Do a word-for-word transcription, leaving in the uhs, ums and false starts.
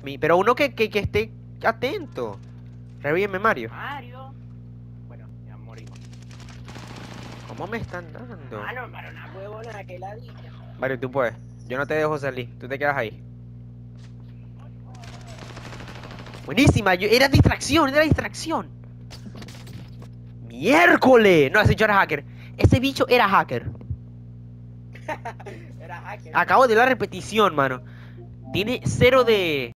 Pero uno que, que, que esté atento. Revíveme, Mario. Mario. Bueno, ya morimos. ¿Cómo me están dando? Ah, no, para una huevona, que ladilla. Mario, tú puedes. Yo no te dejo salir. Tú te quedas ahí. Buenísima. Yo... Era distracción, era distracción. ¡Miércoles! No, ese bicho era hacker. Ese bicho era hacker. Era hacker. Acabo de la repetición, mano. Tiene cero de...